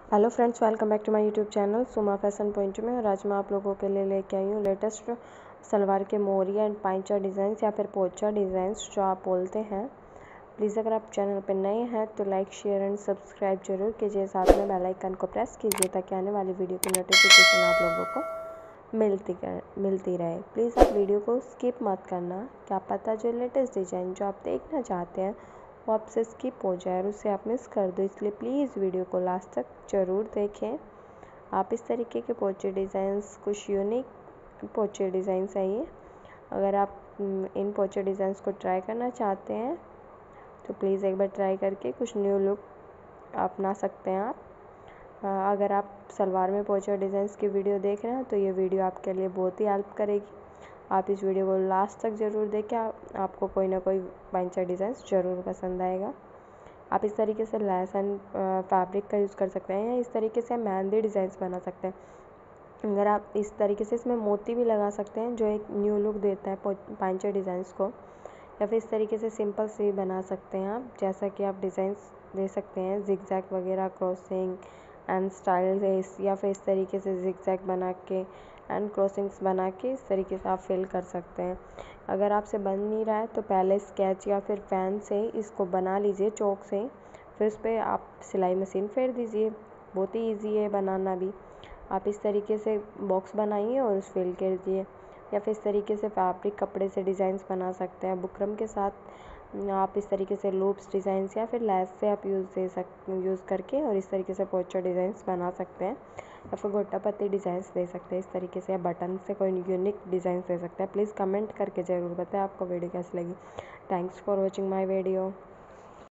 Hello friends, welcome back to my YouTube channel Suma fashion point में। और आज मैं आप लोगों के लिए लेके आई हूँ लेटेस्ट सलवार के मोरी एंड पाइचा डिज़ाइंस या फिर पोचा डिज़ाइंस जो आप बोलते हैं। प्लीज़ अगर आप चैनल पर नए हैं तो लाइक शेयर एंड सब्सक्राइब जरूर कीजिए, साथ में बेल आइकन को प्रेस कीजिए ताकि आने वाली वीडियो की नोटिफिकेशन आप लोगों को मिलती रहे। प्लीज़ आप वीडियो को स्किप मत करना, क्या पता जो लेटेस्ट डिज़ाइन जो आप देखना चाहते हैं वो आपसे स्किप हो जाए और उसे आप मिस कर दो, इसलिए प्लीज़ वीडियो को लास्ट तक ज़रूर देखें। आप इस तरीके के पोचे डिज़ाइंस, कुछ यूनिक पोचे डिज़ाइंस हैं ये। अगर आप इन पोचे डिज़ाइंस को ट्राई करना चाहते हैं तो प्लीज़ एक बार ट्राई करके कुछ न्यू लुक अपना सकते हैं आप। अगर आप सलवार में पोचा डिज़ाइंस की वीडियो देख रहे हैं तो ये वीडियो आपके लिए बहुत ही हेल्प करेगी। आप इस वीडियो को लास्ट तक ज़रूर देखें, आपको कोई ना कोई पाइचा डिज़ाइंस ज़रूर पसंद आएगा। आप इस तरीके से लेस एंड फैब्रिक का यूज़ कर सकते हैं या इस तरीके से मेहंदी डिज़ाइंस बना सकते हैं। अगर आप इस तरीके से इसमें मोती भी लगा सकते हैं जो एक न्यू लुक देता है पाइचा डिज़ाइंस को, या फिर इस तरीके से सिंपल से बना सकते हैं आप। जैसा कि आप डिज़ाइंस दे सकते हैं जिगजैग वगैरह, क्रॉसिंग एंड स्टाइल, या फिर इस तरीके से जिगजैग बना के एंड क्रॉसिंग्स बना के इस तरीके से आप फिल कर सकते हैं। अगर आपसे बन नहीं रहा है तो पहले स्केच या फिर पेन से इसको बना लीजिए, चौक से, फिर उस पर आप सिलाई मशीन फेर दीजिए। बहुत ही ईजी है बनाना भी। आप इस तरीके से बॉक्स बनाइए और उस फिल कर दिए, या फिर इस तरीके से फैब्रिक कपड़े से डिज़ाइंस बना सकते हैं। बुकरम के साथ आप इस तरीके से लूप्स डिज़ाइंस या फिर लेस से आप यूज़ करके और इस तरीके से पोचा डिज़ाइंस बना सकते हैं, या फिर गोटा पत्ती डिज़ाइंस दे सकते हैं इस तरीके से, या बटन से कोई यूनिक डिज़ाइंस दे सकते हैं। प्लीज़ कमेंट करके ज़रूर बताएं आपको वीडियो कैसी लगी। Thanks for watching my video.